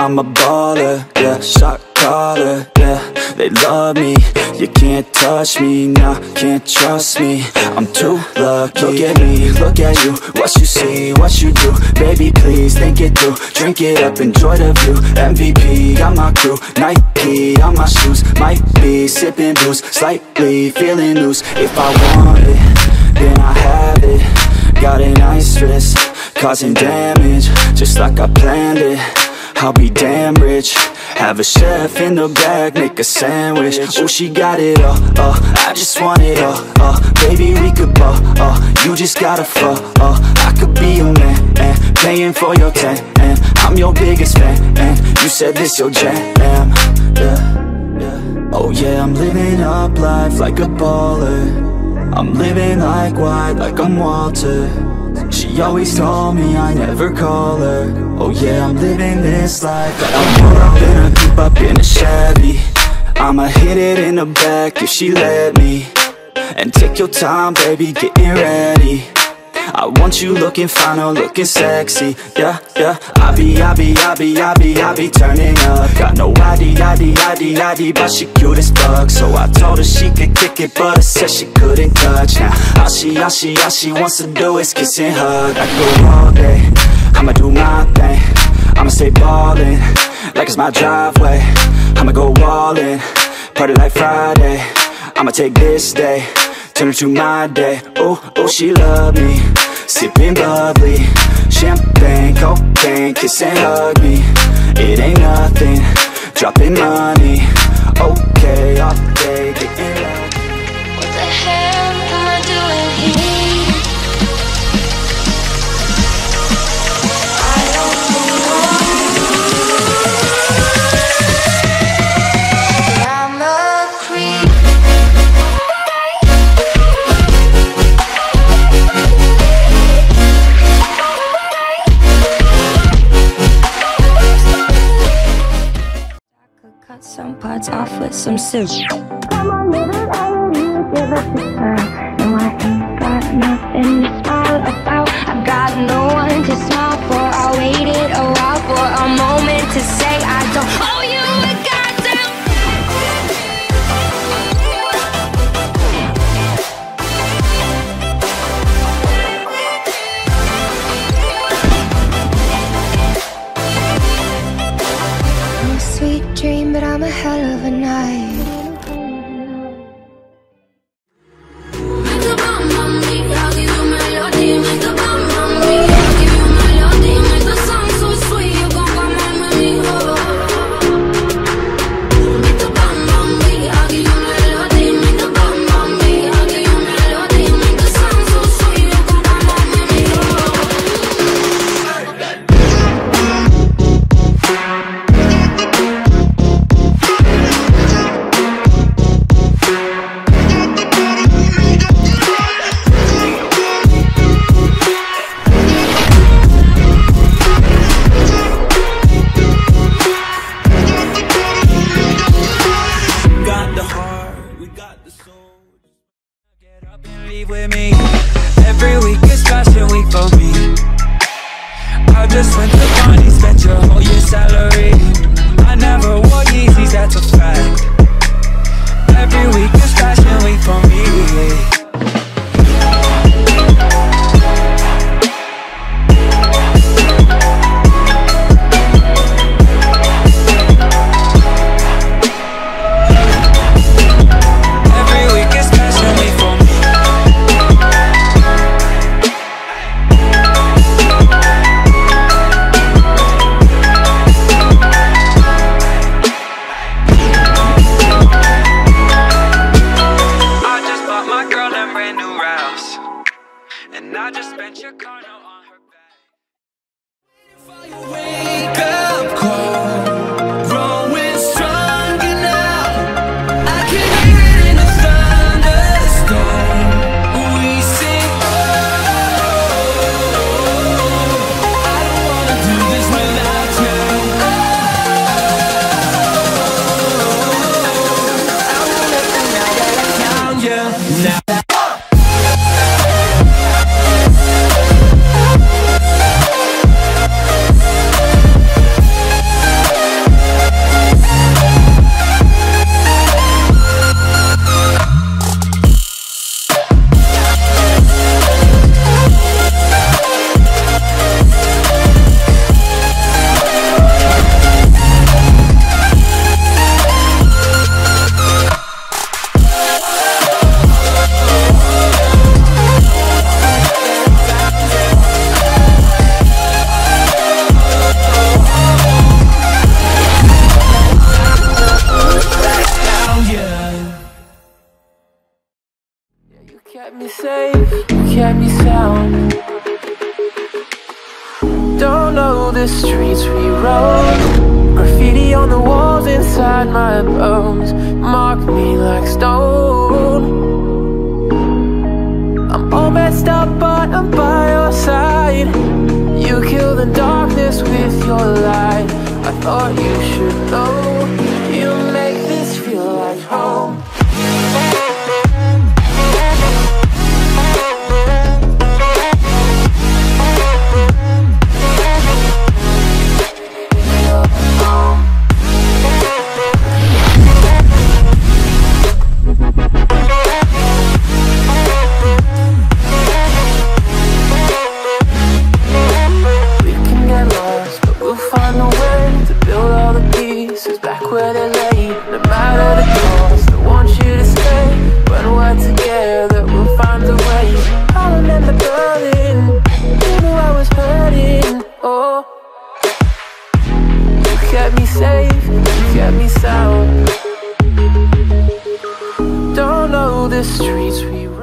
I'm a baller, yeah, shot caller, yeah. They love me, you can't touch me, nah, can't trust me. I'm too lucky. Look at me, look at you, what you see, what you do. Baby, please think it through, drink it up, enjoy the view. MVP on my crew, Nike on my shoes. Might be sipping booze, slightly feeling loose. If I want it, then I have it. Got an ice wrist, causing damage, just like I planned it. I'll be damn rich. Have a chef in the back, make a sandwich. Oh, she got it all, I just want it all, baby, we could ball, you just gotta fall, I could be your man, and paying for your tan, and I'm your biggest fan, and you said this your jam, yeah. Oh yeah, I'm living up life like a baller. I'm living like white, like I'm Walter. She always told me I never call her. Oh yeah, I'm living this life like I'm pulled up in a coupe, up in a Chevy. I'ma hit it in the back if she let me. And take your time, baby, getting ready. I want you looking fine or looking sexy. Yeah, yeah. I be turning up. Got no ID, but she cute as fuck. So I told her she could kick it, but I said she couldn't touch. Now all she wants to do is kiss and hug. I can go all day, I'ma do my thing. I'ma stay ballin', like it's my driveway. I'ma go all in, party like Friday. I'ma take this day, turn it to my day. Oh, she love me, sipping bubbly, champagne, cocaine, kiss and hug me. It ain't nothing, dropping money. Okay, all day, getting lucky. What the hell am I doing here? I don't know. I'm a creep. Cut some parts off with some scissors. Come on, little lady, give us a sign. No, I ain't got nothing to smile about. I've got no one to smile for. I waited a while for a moment to say I don't owe you a goddamn. I'm a sweet dream, but I'm a hell of a night. kept me sound. Don't know the streets we rode. Graffiti on the walls inside my bones mark me like stone. I'm all messed up but I'm by your side. You kill the darkness with your light. I thought you should know. You make this feel like home. Where they lay, no matter the cost, I want you to stay. When we're together, we'll find a way. I remember burning, you knew I was hurting. Oh, you kept me safe, you kept me sound. Don't know the streets we